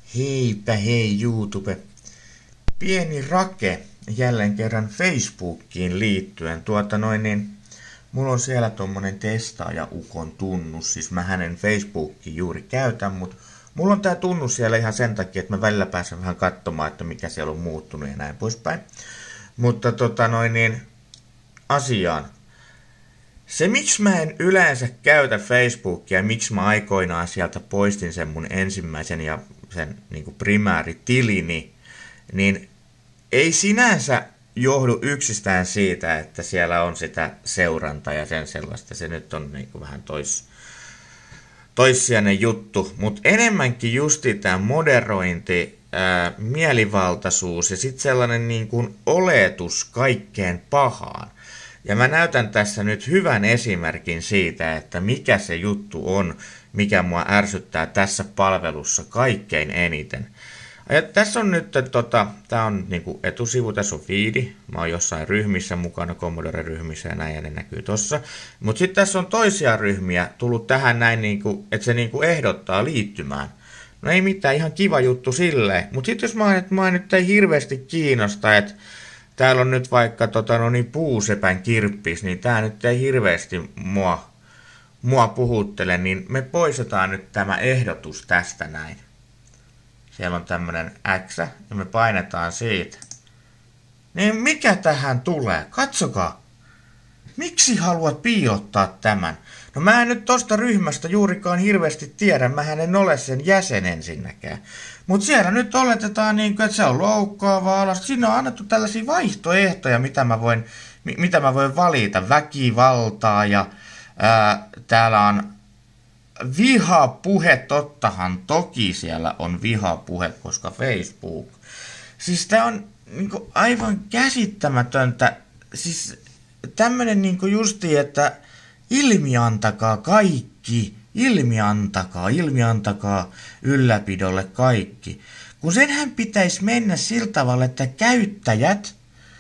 Heipä hei YouTube. Pieni rake jälleen kerran Facebookiin liittyen. Mulla on siellä tommonen testaaja-ukon tunnus. Siis mä hänen Facebookiin juuri käytän, mutta mulla on tää tunnus siellä ihan sen takia, että mä välillä pääsen vähän katsomaan, että mikä siellä on muuttunut ja näin poispäin. Mutta asiaan. Se, miksi mä en yleensä käytä Facebookia ja miksi mä aikoinaan sieltä poistin sen mun ensimmäisen ja sen niin primääritilini, niin ei sinänsä johdu yksistään siitä, että siellä on sitä seurantaa ja sen sellaista. Se nyt on niin vähän toissijainen juttu, mutta enemmänkin justi tämä moderointi, mielivaltaisuus ja sitten sellainen niin kuin oletus kaikkeen pahaan. Ja mä näytän tässä nyt hyvän esimerkin siitä, että mikä se juttu on, mikä mua ärsyttää tässä palvelussa kaikkein eniten. Ja tässä on nyt, tää on niinku etusivu, tässä on feedi, mä oon jossain ryhmissä mukana, Commodore-ryhmissä ja näin, ja ne näkyy tossa. Mutta sitten tässä on toisia ryhmiä tullut tähän näin, että se ehdottaa liittymään. No ei mitään, ihan kiva juttu silleen. Mutta sitten jos mä nyt ei hirveästi kiinnosta, että täällä on nyt vaikka puusepän kirppis, niin tää nyt ei hirveästi mua puhuttele, niin me poistetaan nyt tämä ehdotus tästä näin. Siellä on tämmönen X, ja me painetaan siitä. Niin mikä tähän tulee? Katsokaa. Miksi haluat piilottaa tämän? No mä en nyt tosta ryhmästä juurikaan hirveästi tiedä, mähän en ole sen jäsen ensinnäkään. Mut siellä nyt oletetaan että se on loukkaavaa alasta. Siinä on annettu tällaisia vaihtoehtoja, mitä mä voin valita. Väkivaltaa ja täällä on vihapuhe, tottahan toki siellä on vihapuhe, koska Facebook. Siis tää on aivan käsittämätöntä. Siis tämmönen justi, että ilmiantakaa kaikki, ilmiantakaa ylläpidolle kaikki. Kun senhän pitäisi mennä sillä tavalla, että käyttäjät,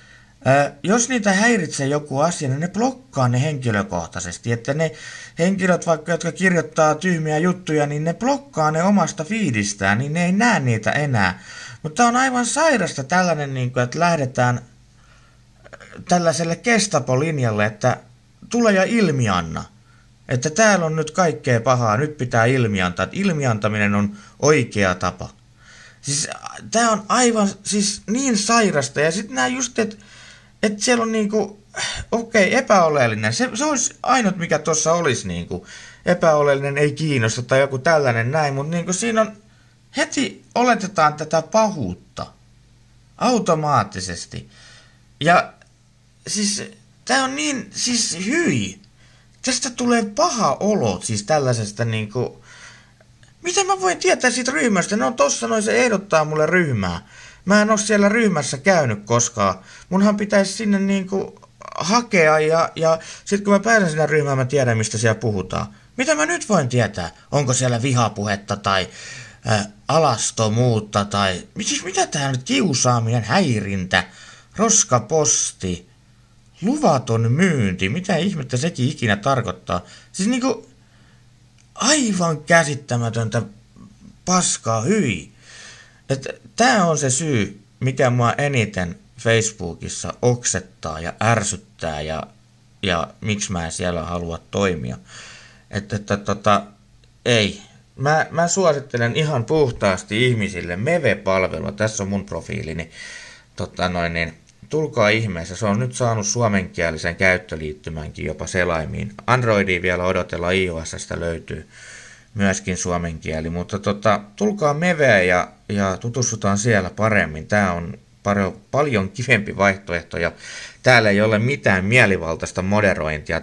jos niitä häiritsee joku asia, niin ne blokkaa ne henkilökohtaisesti. Että ne henkilöt, vaikka jotka kirjoittaa tyhmiä juttuja, niin ne blokkaa ne omasta feedistään, niin ne ei näe niitä enää. Mutta on aivan sairasta tällainen, että lähdetään tällaiselle Gestapo-linjalle, että tule ja ilmianna. Että täällä on nyt kaikkea pahaa, nyt pitää ilmiantaa. Että ilmiantaminen on oikea tapa. Siis tää on aivan niin sairasta. Ja sitten nää just, että siellä on epäoleellinen. Se olisi ainut, mikä tuossa olisi epäoleellinen, ei kiinnosta tai joku tällainen näin. Mutta siinä on, heti oletetaan tätä pahuutta. Automaattisesti. Ja siis tää on niin, hyi. Tästä tulee paha olo, siis tällaisesta mitä mä voin tietää siitä ryhmästä? No tossa noin se ehdottaa mulle ryhmää. Mä en oo siellä ryhmässä käynyt koskaan. Munhan pitäisi sinne hakea ja sit kun mä pääsen sinne ryhmään, mä tiedän mistä siellä puhutaan. Mitä mä nyt voin tietää? Onko siellä vihapuhetta tai alastomuutta tai siis mitä tää nyt kiusaaminen, häirintä, roskaposti, luvaton myynti, mitä ihmettä sekin ikinä tarkoittaa. Siis aivan käsittämätöntä paskaa hyi. Että tää on se syy, mikä mua eniten Facebookissa oksettaa ja ärsyttää ja miksi mä en siellä halua toimia. Ei. Mä suosittelen ihan puhtaasti ihmisille Meve-palvelua. Tässä on mun profiilini. Tulkaa ihmeessä, se on nyt saanut suomenkielisen käyttöliittymänkin jopa selaimiin. Androidiin vielä odotellaan, iOS:stä löytyy myöskin suomen kieli, mutta tulkaa Meveen ja tutustutaan siellä paremmin. Tää on paljon kivempi vaihtoehto ja täällä ei ole mitään mielivaltaista moderointia.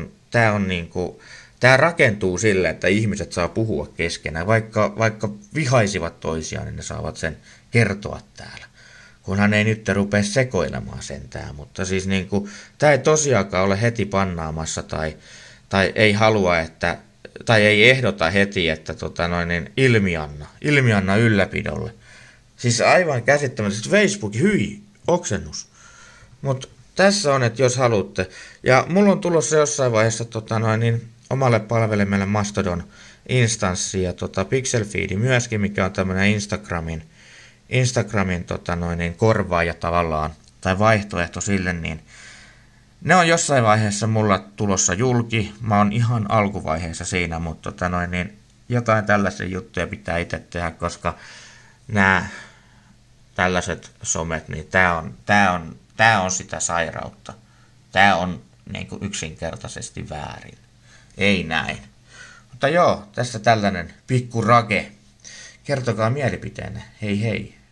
Tää rakentuu sille, että ihmiset saa puhua keskenään, vaikka vihaisivat toisiaan, niin ne saavat sen kertoa täällä. Kunhan ei nyt rupea sekoilemaan sentään, mutta siis tää ei tosiaankaan ole heti pannaamassa tai ei halua, tai ei ehdota heti, että ilmianna ylläpidolle. Siis aivan käsittämättä, Facebook, hyi, oksennus. Mut tässä on, että jos haluatte, ja mulla on tulossa jossain vaiheessa omalle palvelimelle Mastodon instanssi ja Pixel Feed myöskin, mikä on tämmöinen Instagramin korvaaja tavallaan, tai vaihtoehto sille, niin ne on jossain vaiheessa mulla tulossa julki. Mä oon ihan alkuvaiheessa siinä, mutta niin jotain tällaisia juttuja pitää itse tehdä, koska nämä tällaiset somet, niin tää on sitä sairautta. Tää on niin kuin yksinkertaisesti väärin. Ei näin. Mutta joo, tässä tällainen pikku rage. Kertokaa mielipiteenne. Hei hei.